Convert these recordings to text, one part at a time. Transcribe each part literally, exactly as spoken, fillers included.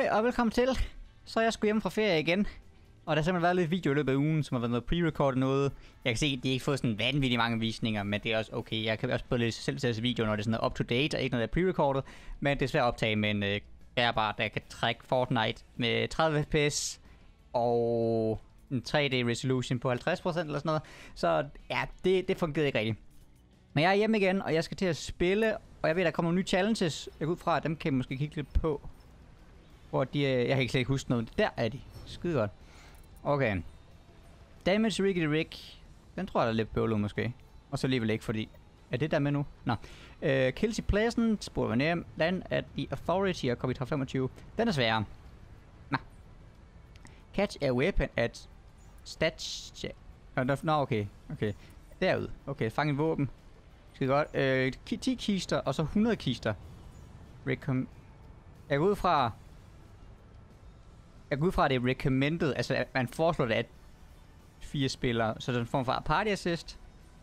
Hej og velkommen til. Så er jeg sgu hjemme fra ferie igen. Og der har simpelthen været lidt video i løbet af ugen, som har været noget pre-recorded noget. Jeg kan se, at de ikke fået sådan vanvittigt mange visninger, men det er også okay. Jeg kan også både lidt selv til video, når det er sådan up-to-date og ikke noget, der er pre-recorded. Men det er svært at optage med en øh, bærbar, der kan trække Fortnite med tredive F P S og en tre D resolution på halvtreds procent eller sådan noget. Så ja, det, det fungerede ikke rigtigt. Men jeg er hjemme igen, og jeg skal til at spille, og jeg ved, der kommer nogle nye challenges. Jeg går ud fra, at dem kan I måske kigge lidt på. Hvor de, jeg kan ikke slet ikke huske noget. Der er de. Skide godt. Okay. Damage Ricky the Rick. Den tror jeg, der er lidt bøvlet måske. Og så alligevel ikke, fordi... Er det der med nu? Nå. Uh, Kelsey Pleasant. Spurgte mig ned. Land at The Authority og Copy femogtyve. Den er sværere. Nå. Catch a weapon at... Stats... Nå, okay. Okay. Derude. Okay, fang en våben. Skide godt. Uh, ti kister, og så hundrede kister. Recom... Jeg går ud fra... Jeg går ud fra, at det er recommended, altså at man foreslår det, at fire spillere, så den form for party assist.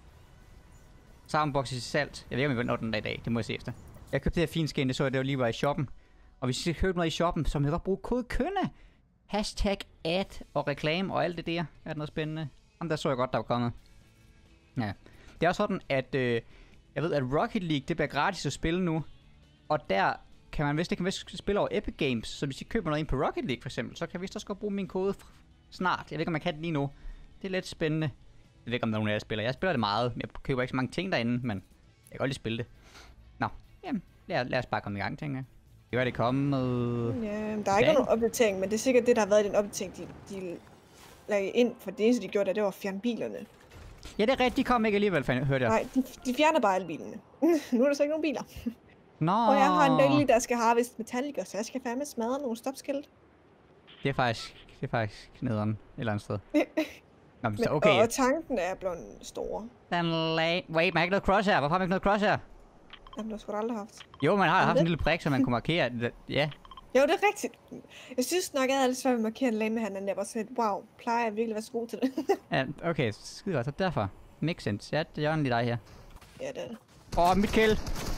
Soundbox i salt. Jeg ved ikke, om jeg når den der i dag, det må jeg se efter. Jeg købte det her fint skin, det så jeg, det var lige var i shoppen. Og hvis I skal købe noget i shoppen, så må jeg godt bruge kode KØNNE. Hashtag ad og reklame og alt det der. Er det noget spændende? Jamen, der så jeg godt, der var kommet. Ja. Det er også sådan, at øh, jeg ved, at Rocket League, det bliver gratis at spille nu. Og der... kan man vist det kan vist spille over Epic Games, så hvis I køber noget ind på Rocket League for eksempel, så kan vi vist også godt bruge min kode snart. Jeg ved ikke, om man kan det lige nu. Det er lidt spændende. Jeg ved ikke, om der er nogen af jer spiller. Jeg spiller det meget, men jeg køber ikke så mange ting derinde, men jeg kan godt lige spille det. Nå, jamen, lad, lad os bare komme i gang, tænker jeg. Det var det kommet... Ja, der er ikke nogen opdatering, men det er sikkert det, der har været i den opdatering, de, de lagde ind, for det eneste, de gjorde der, det var at fjerne bilerne. Ja, det er rigtigt. De kom ikke alligevel, hørte jeg. Nej, de, de fjerner bare alle bilerne. Nu er der så ikke nogen biler. Nå. Og jeg har en daily, der skal harvest metalliker, så jeg skal fandme smadre nogle stopskilt. Det er faktisk, det er faktisk nederen et eller andet sted. Nå, men, okay. Og, og tanken er blevet store. Den lag... Wait, man har ikke noget crosshair. Hvorfor har man ikke noget crosshair? Jamen, det har sgu da aldrig haft. Jo, man har haft en lille prik, så man kunne markere. Ja. Jo, det er rigtigt. Jeg synes nok, at jeg havde lidt svært ved at markere en lane med han, og jeg var sådan, wow, plejer jeg virkelig at være så god til det? Ja, okay, skide godt. Så derfor. Makes sense. Ja, det er lige dig her. Ja, det er det. Åh, oh, mit kill.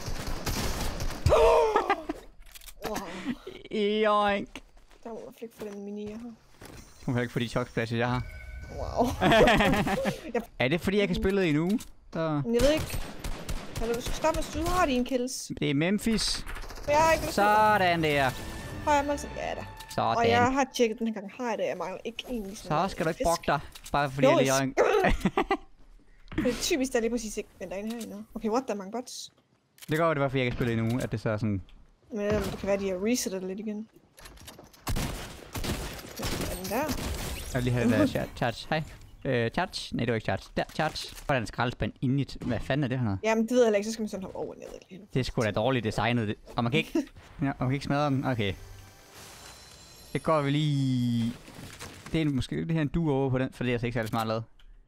Wow. Joink. Der må man ikke få den mini, jeg har. Du kan ikke få de chokspladser, jeg har. Wow. jeg... Er det fordi, jeg kan spille det i en uge? Så... Jeg ved ikke. Hallo, du skal stoppe, hvis du har dine kills. Det er Memphis. Jeg har ikke lyst til det. Sådan der. Har jeg altså? Ja da. Sådan. Og jeg har tjekket den her gang. Har jeg det? Jeg mangler ikke egentlig sådan så skal du ikke brokke dig. Bare fordi jeg lige joink. Det er typisk, der lige præcis ikke venter ind herinde. Okay, what? Der er mange bots. Det går, det var fordi, jeg kan spille i en uge, at det så er sådan... Men det kan være, de har resettet lidt igen. Er den der? Jeg vil lige have den der charge. Hej. Øh, charge? Nej, det var ikke charge. Der, charge. Hvordan er skraldespand inde i... Hvad fanden er det her noget? Jamen, det ved jeg ikke. Så skal man sådan hoppe over ned lige nu. Det er sgu da dårligt designet. Det. Og man kan ikke... Ja, man kan ikke smadre den. Okay. Det går vi lige... Det er måske det her en duo over på den, for det er altså ikke særlig smart lavet.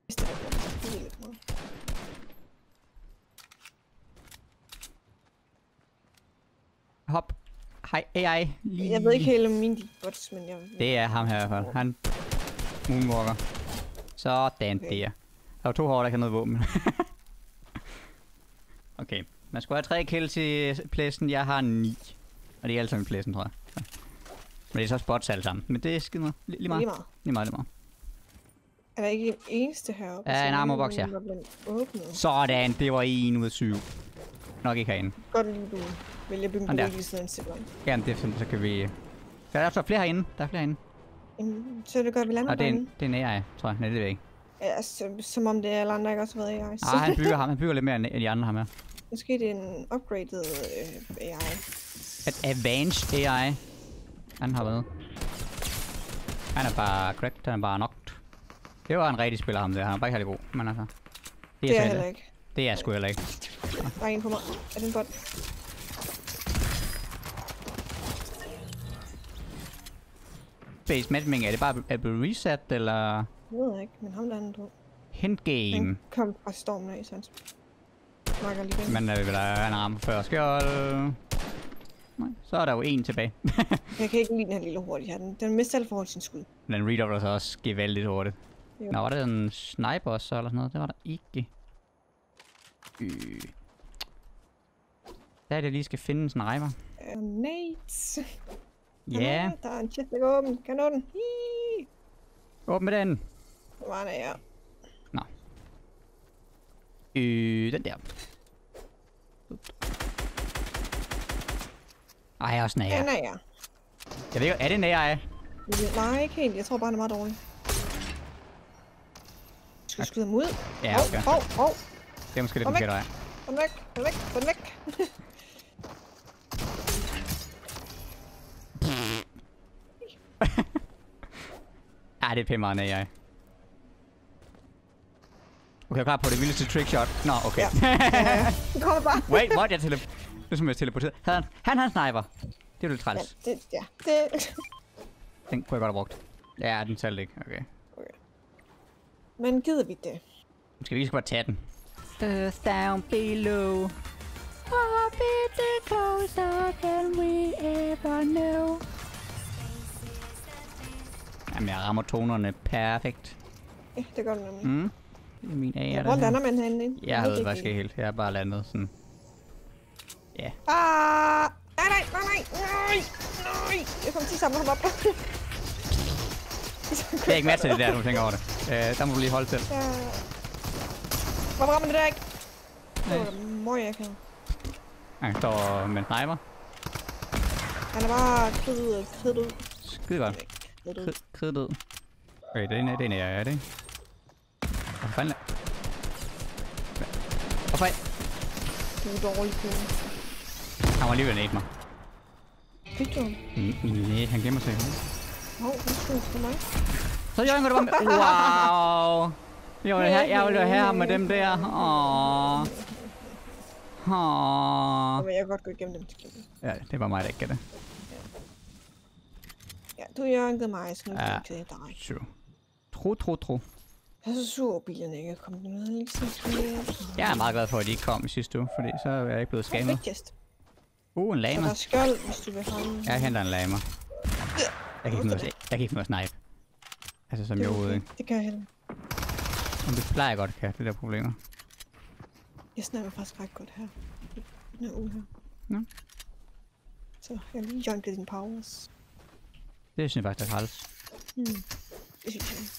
Hop. Hej, A I. Lige... Jeg ved ikke helt om mine bots, men jeg... Det er ham her i hvert fald. Han... Moonwalker. Sådan okay. Der. Der var to hårde, der kan noget våben. Okay. Man skulle have tre kills i pladsen. Jeg har ni. Og det er alle sammen i pladsen, tror jeg. Så. Men det er så spots alle sammen. Men det er skide meget. Lige, lige meget. Lige meget. Lige meget, lige meget. Er der ikke en eneste heroppe? Ja, en armorbox, ja. Sådan, det var en ud af syv. Nok ikke herinde. Godt lige, du vælger at bygge en bolig i stedet for en Jamen, det er sådan, så kan vi... Ja, der er så flere herinde. Der er flere herinde. Jamen, så er det godt, vi lander og det er, en, det er en A I, tror jeg. Nej, det ved jeg ikke. Ja, så, som om det er alle andre, ikke også har været A I. Nej, han bygger ham. Han bygger lidt mere end de andre ham her. Måske det er en upgraded øh, A I. Et advanced A I. Han har været. Han er bare cracked. Han er bare knocked. Det var en rigtig spiller ham der. Han er bare ikke særlig god. Men altså. Det er, det er heller ikke. Det er sgu heller ikke. Der er en på mig. Er det en bot? Base matchmaking, er det bare er det reset, eller? Jeg ved ikke, men ham der er død. Hintgame. Han kom fra stormen af, så han smakker lige den. Men er vi der en arm før skjold? Nej, så er der jo en tilbage. Jeg kan ikke lide den her lille hurtigt her. Den, den mister alt forhold sin skud. Den reader så også gevaldigt hurtigt. Jo. Nå, var det en sniper også, eller sådan noget? Det var der ikke. Øh. Der er det lige skal finde en sniper. Uh, Nates. Ja. Der er en chest, der går åben. Kan jeg nå den? Hiii. Åbn med den. Hvor var den her? Nå. Øh, den der. Ej, jeg er også nager. Den er jeg. Jeg ved ikke, er det nager af? Nej, ikke helt. Jeg tror bare, den er meget dårlig. Du skal skyde ham ud. Ja, okay. Hov, hov, hov. Det er måske lidt Kom væk. forkert vej. Få den væk, få den væk, få den væk. Ej, det er pænt meget nager af. Okay, jeg er klar på det vildeste trickshot. Nå, okay. Ja. Ja, det kommer bare. Wait, what? Jeg tele... Det er som jeg teleporterede. Han, han har en sniper. Det er jo lidt Ja, træls. det, ja, det. Den kunne jeg godt have brugt. Ja, den talte ikke. Okay. Okay. Men gider vi det? Skal vi lige bare tage den? Earth down below. Orbit closer than we ever know. Jamen, jeg rammer tonerne perfekt. Ja, det gør den nemlig. Mm. Det er min A. Ja, hvor lander man henne? Ikke? Jeg ved faktisk ikke helt. Jeg har bare landet sådan. Ja. Yeah. Ah! Nej, nej, nej, nej, nej, nej! Jeg kommer til at samle ham op. Det er ikke masser af det der, du tænker over det. Uh, der må du lige holde til. Ja. Hvorfor rammer det der ikke? Det var da møg, jeg kan. Han står med en sniper. Han er bare kridt, kridt ud. Skide godt. Kridt ud. Krid, krid ud. Okay, det er en, det er en, er det ikke? Hvor fanden er... Hvorfor er... Du er dårlig på. Han var alligevel nade mig. Fik du ham? Mm, nej, han gemmer sig. Hov, han skulle for mig. Så Jørgen, du var med. Wow. Jeg vil have, jeg vil have ham med dem der. Åh. Åh. Men jeg kan godt gå igennem dem til kæmpe. Ja, det var mig, der ikke gav det. Ja, du er Jørgen, det er mig, så nu Ja. kan jeg ikke dig. True. Tro, tro, tro. Jeg er så sur over bilerne, ikke er kommet med, ligesom flere. Jeg er meget glad for, at de ikke kom i sidste uge, fordi så er jeg ikke blevet skammet. Vigtigst. Uh, en Så lama. der er skjold, hvis du vil holde. Jeg henter en lama. Jeg kan ikke finde noget, jeg kan ikke finde noget snipe. Altså som jeg overhovedet ikke. Det kan jeg heller. Men det plejer jeg godt kan, det der problemer. Jeg snakker faktisk ret godt her. I den her uge her. Nå. Så jeg har lige junked dine powers. Det synes jeg faktisk er træls. Hmm. Det synes jeg.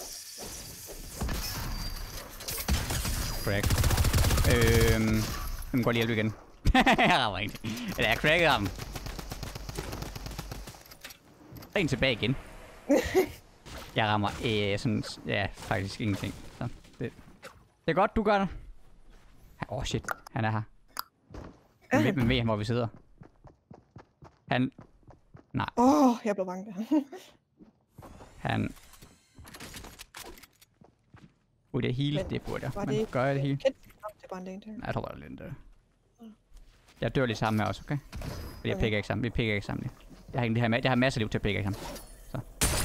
Crack. Øhm... Jeg må godt lige hjælpe igen. Jeg rammer ikke. Eller jeg crackede ham. Der er en tilbage igen. Jeg rammer øh, sådan... Ja, faktisk ingenting. Så det, det er godt, du gør det. Åh oh, shit, han er her. Men ved, men ved han, hvor vi sidder. Han... Nej. Åh, oh, jeg blev bange der. Han... Burde jeg heal? Men Det burde jeg. var Men det gør jeg det heal? Kæt til bare en danger. Nej, jeg tror bare, det er lidt... Øh... Jeg dør lige sammen med os, okay? Fordi jeg Okay. pikker ikke sammen. Vi pikker ikke sammen. Jeg har, ikke- det her, jeg har masser af liv til at pikke ikke sammen. Så.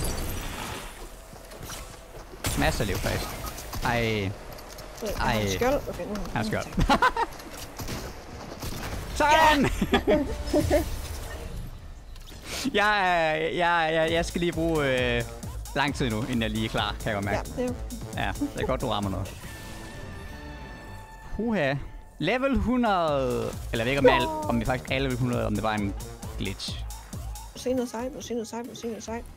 Masser af liv, faktisk. Ej. Ej. Ej. Skjold? Okay, nu Han er skjold. Sådan! jeg, jeg, jeg, jeg skal lige bruge øh, lang tid nu, inden jeg lige er klar, kan jeg godt Ja, mærke. det er jo. Ja, det er godt, du rammer noget. Huha. Level hundrede. Eller jeg ved ikke, om, al, om vi faktisk er level hundrede, om det var en glitch. Du ser noget sejt, du ser noget sejt, du ser noget sejt.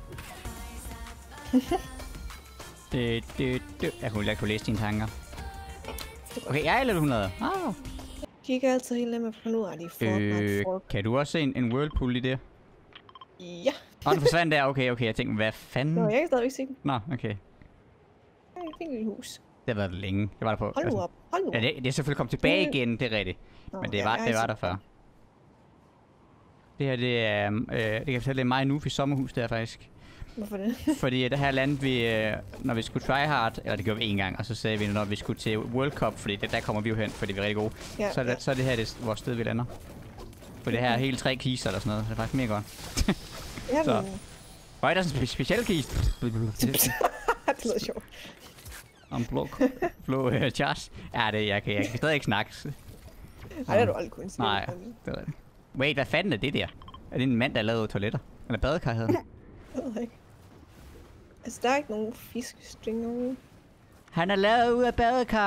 Det, det, det. Jeg kunne, jeg kunne læse dine tanker. Okay, jeg er level hundrede. Oh. Kigger altid helt nemt med at finde ud af, at de er Fortnite Øh, folk. kan du også se en, en whirlpool i det? Ja. Åh, den forsvandt der. Okay, okay. Jeg tænkte, hvad fanden? Nå, jeg kan stadigvæk se den. Nå, okay. Jeg fik et hus. Det har været længe. Det var der på. Hold nu op. Hold nu op. Ja, det, det er selvfølgelig kommet tilbage Det- igen, det er rigtigt. Nå, Men det ja, var, jeg det har var set der før. Det her, det er, øh, det kan jeg fortælle, det er mig nu i sommerhus der faktisk. Hvorfor det? Fordi det her landede vi, øh, når vi skulle tryhard, eller det gjorde vi en gang, og så sagde vi, når vi skulle til World Cup, fordi det, der kommer vi jo hen, fordi vi er rigtig gode. Ja, så, er det, ja. så er det her det, vores sted, vi lander. For det her er hele tre kister eller sådan noget, så det er faktisk mere godt. Ja, Så. men... Hvor er der sådan en spe- speciel kiste? det lyder sjovt. Om blå, blå uh, charge. Ja, det, jeg, kan, jeg kan stadig ikke snakke. Ej, det har du aldrig kunnet sige. Nej, det er det. Wait, hvad fanden er det der? Er det en mand, der lavede toiletter? Eller badekar hedder det? Jeg ved ikke. Altså, der er ikke nogen fiskestring ude. Han er lavet ud af badekar.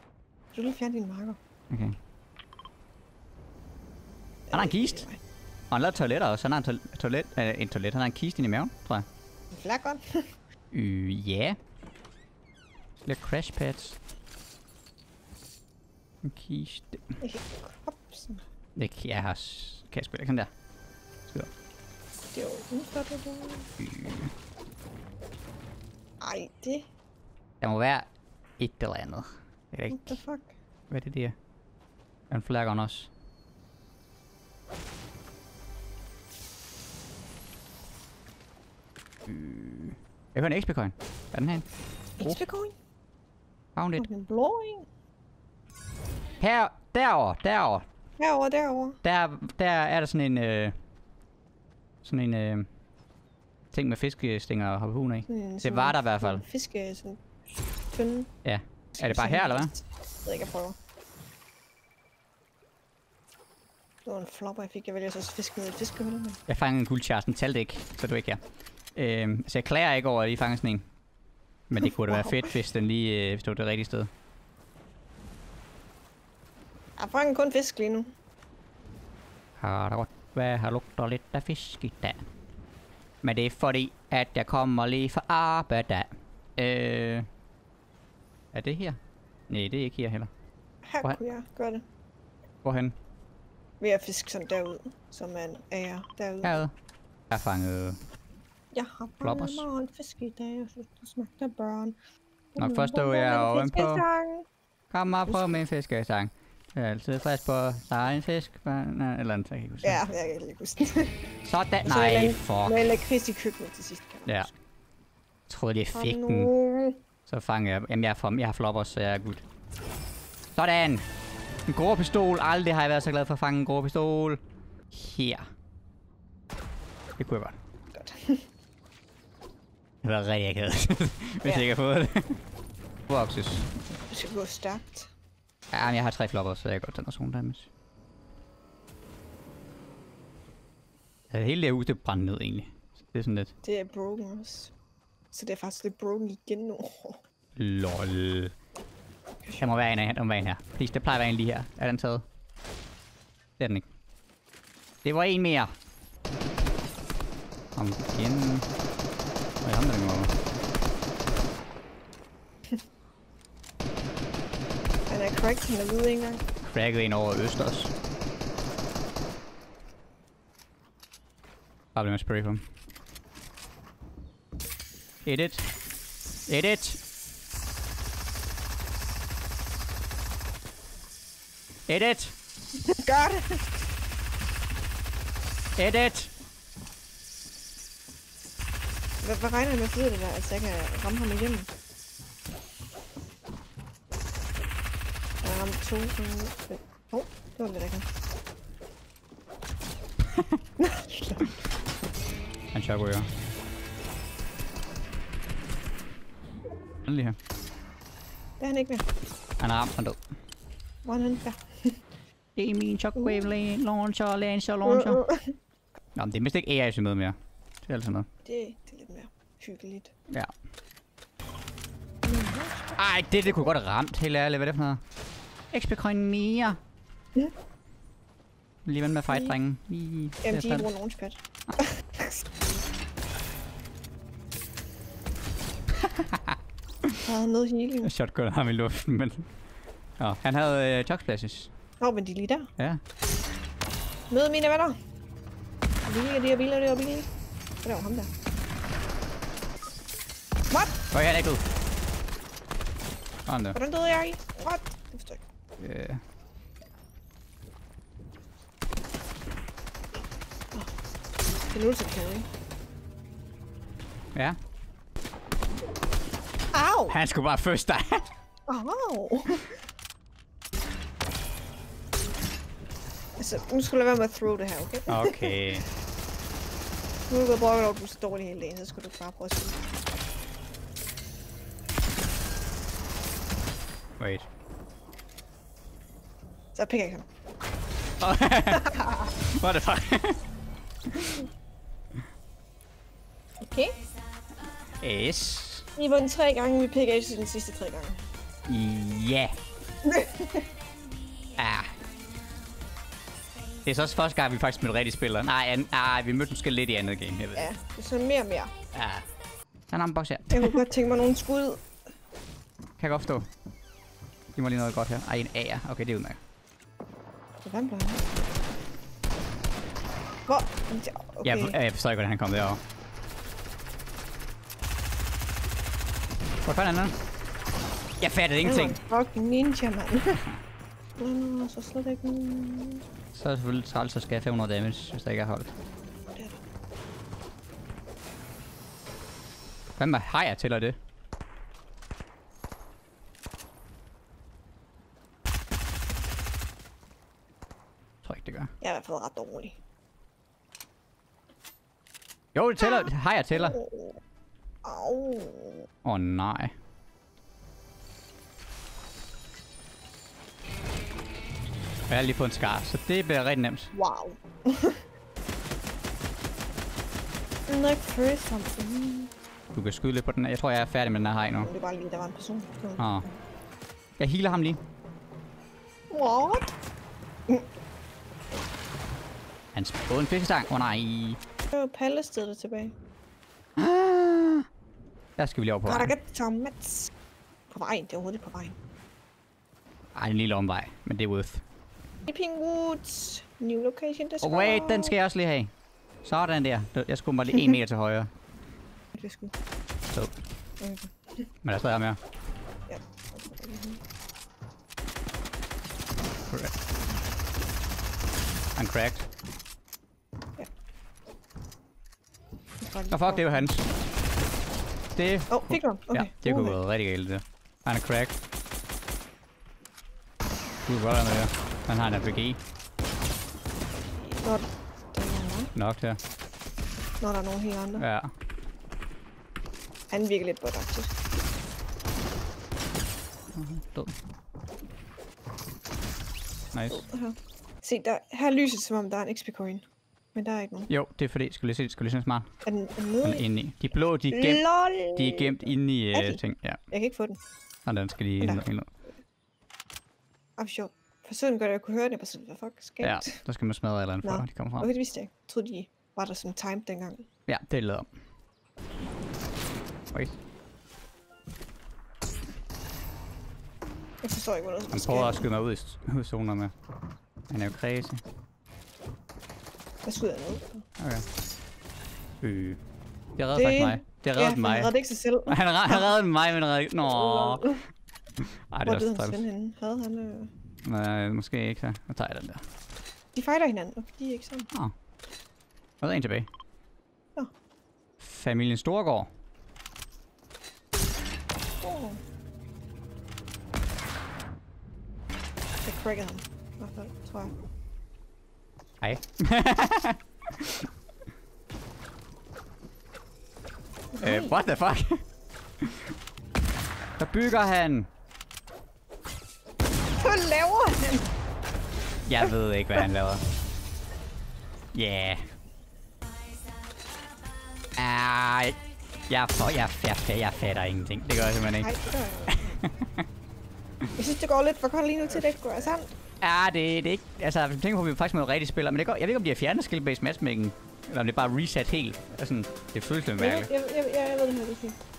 Kan du lige fjerne dine marker? Okay. Han har en kiste. han lavede toiletter også. Han har en, to toilet, øh, en toilet. Han har en kiste inde i maven, tror jeg. En flakon. Øh, ja. Lidt crash pads. En kiste. Kopsen. Det kan jeg have... Kan jeg spille? Sådan der. Skidder. Det er jo udenfor det der. Øh. Ej, det... Der må være et eller andet. Det er What ikke... the fuck? Hvad er det der? En flagger også. Øh. Jeg hører en X P-coin. Hvad er den her? X P-coin? Found it. En blå en? Her, derovre, derovre. Herovre, derovre. Der, der er der sådan en, øh, sådan en, øh, ting med fiskestænger og hoppe hugen af. Sådan, Det var der i hvert fald. Fiske, sådan tynde. Ja. Er det bare her, eller hvad? Jeg ved ikke, jeg prøver. Det var en flopper, jeg fik. Jeg vælger så også fisk ned i fiskehullet. Jeg fangede en guldchars, den talte ikke, så du ikke her. Øhm, så jeg klager ikke over at lige fange sådan en. Men det kunne da være fedt, hvis den lige, øh, hvis det var det rigtige sted. Jeg fanger kun fisk lige nu. Har der godt været, har lugter lidt af fisk i dag. Men det er fordi, at jeg kommer lige fra arbejde. Øh... Er det her? Nej, det er ikke her heller. Her Hvorhen? kunne jeg gøre det. Hvorhen? Ved at fiske sådan derud, som man er derude. Herude. Jeg har fanget... Jeg har Floppers. fanget mig en fisk i dag, og så smagte børn. Nok forstår jeg ovenpå. Fiskestang. Kom og prøv min fiskestang. Jeg er altid frisk på en fisk. Nej, eller andet, jeg kan ikke huske. Ja, jeg kan ikke huske det. Sådan, Så vil nej, jeg- fuck. Med lakrids i køkkenet til sidst. Ja. Jeg troede, jeg fik den. den. Så fanger jeg... Jamen, jeg har, jeg har floppers, så jeg er good. Sådan. En grå pistol. Aldrig har jeg været så glad for at fange en grå pistol. Her. Det kunne jeg godt. Godt. Det var rigtig akavet, hvis Ja. jeg ikke har fået det. Boxes. Det skal gå stærkt. Ja, men jeg har tre floppers, så jeg kan godt tage noget zone damage. Ja, hele det her hus, det er brændt ned egentlig. Så det er sådan lidt... Det er broken også. Så det er faktisk lidt broken igen nu. Lol. Der må være en af der må være en her. Please, det plejer at være en lige her. Er den taget? Det er den ikke. Det var en mere. Om igen. Hvad er ham, der må... Han er cracked, han er ude en gang. Cracket en over Østers. Bare bliver med spray på ham. Edit. Edit. Edit. Gør det! Edit. Hvad, hvad regner jeg med at flyde det der, altså jeg kan ramme ham igennem? Jeg ramte to. Åh, oh, det var lidt ikke. Han chokryger. Han er lige her. Det er han ikke mere. Han er ramt, han er død. Hvor er han henne? Der. Det er min shockwave launcher, launcher, launcher. Uh, uh. Nå, men det er mindst ikke A I med mere. Det er altså noget. Det, det er lidt mere hyggeligt. Ja. Ej, det, det kunne godt have ramt, helt ærligt. Hvad er det for noget? X P-coin mere. Ja. Lige vent med fight, drengen. Lige. Jamen, de er ikke bruger launchpad. Der er noget healing. Shotgun ham i luften, men... Nå, han havde øh, choc splashes. Nå, men de er lige der. Ja. Mød mine venner. Billige, de er billige, de er billige. Hvad var ham der? What? Hvor er jeg ikke ud? Sådan der. Hvordan døde jeg i? What? Det forstår jeg ikke. Øh. Det er nu, så carry. Ja. Au! Han skulle bare først dig. Au! Altså, nu skal du lade være med at throw det her, okay? Okay. Nu er du gået brokker, og du er så dårlig hele dagen, så skal du bare prøve at sige. Wait. Så pikker jeg ham. What the fuck? Okay. Yes. Vi vundet tre gange, vi pikker ikke den sidste tre gange. Ja. Ah. Det er så også første gang, vi faktisk mødte rigtig spillere. Nej, an, nej, vi mødte måske lidt i andet game, jeg ved. Ja, det er sådan mere og mere. Ja. Der er en boks her. Jeg kunne godt tænke mig nogle skud. Kan jeg godt forstå. Giv mig lige noget godt her. Ej, en A'er. Okay, det er udmærket. Det er vandbløjne. Hvor? Okay. Ja, jeg forstår ikke, hvordan han kom derovre. Hvor fanden er den? Jeg fattede ingenting. Fucking ninja, mand. Nå, så slet ikke nogen. Så er det selvfølgelig træls, så skal jeg fem hundrede damage, hvis der ikke er holdt. Det er der. Hvad med hajer tæller det? Jeg tror ikke, det gør. Jeg er i hvert fald ret dårlig. Jo, det tæller. Hajer tæller. Au. Åh, oh, nej. Jeg har lige fået en skar, så det bliver rigtig nemt. Wow. Like first something. Du kan skyde lidt på den. Jeg tror, jeg er færdig med den her hej nu. Det er bare lige, der var en person. Åh. Oh. Jeg healer ham lige. What? Han spåede en fiskestang. Åh, oh, nej. Det var pallestedet tilbage. Ah. Der skal vi lige over på Gotta vejen. get tomats. På vejen, det er overhovedet på vejen. Ej, en lille omvej, men det er worth. Pink Woods. New location, det skal. Oh, wait, den skal jeg også lige have. Sådan der. Jeg skulle bare lige en meter til højre. Det skulle. Så. Okay. Men der er stadig mere. Ja. Han cracked. Ja. Nå fuck, det var hans. Det... Åh, oh, fik du ham? Okay. Ja, det kunne Uh. være rigtig galt, det. Han er cracked. Du er godt med det. Han har en R P G. Nå, der er nogen. Nok der. Nå, der er nogen helt andre. Ja. Han virker lidt produktiv. Død. Nice. Her. Se, der, her lyser det, som om der er en X P coin. Men der er ikke nogen. Jo, det er fordi, skulle lige se, skulle lige se smart. Er den, er den Den nede er i? inde i. De blå, de er gemt, LOL! de er gemt inde i Er uh, de? ting. Ja. Jeg kan ikke få den. Og den skal lige Der. ind. ind. Ah, sjovt. For sådan godt, at jeg kunne høre det. Jeg bare sådan, hvad fuck skete? Ja, der skal man smadre et eller andet, Nå. før de kommer frem. Okay, det vidste jeg ikke. Jeg troede, de var der som time dengang. Ja, det er lavet om. Wait. Jeg forstår ikke, hvad der Han prøver at skyde mig ud i, ud i zoner med. Han er jo crazy. Hvad skyder jeg ned? Okay. Øh. Det redder Det- faktisk mig. Det redder Ja, mig. han redde ikke sig selv. Han, red, han reddede mig, men redde... Nå. Ej, det Hvor er døde også hans træls. ven henne? Havde han... Øh... Nej, måske ikke. Så. Nu tager jeg den der. De fighter hinanden, og de er ikke sammen. Åh. Der er en tilbage. Nå. Familien Storgård. Oh. Jeg crackede ham. I hvert fald, tror jeg. Hej. øh, what the fuck? Der bygger han. Hvad laver han? Jeg ved ikke, hvad han laver. Ja. Yeah. Ej. Jeg, for, jeg, jeg, jeg, jeg fatter ingenting. Det gør jeg simpelthen Nej, ikke. det gør jeg ikke. Jeg synes, det går lidt for koldt lige nu til, det ikke går sandt. Ja, det, det er ikke... Altså, jeg tænker på, at vi faktisk med rigtig spiller, men det går, jeg ved ikke, om de har fjernet skill-based matchmaking, eller om det er bare reset helt. Altså, det føles lidt Jeg, mærkeligt. jeg, jeg, jeg, jeg ved det her, det er fint.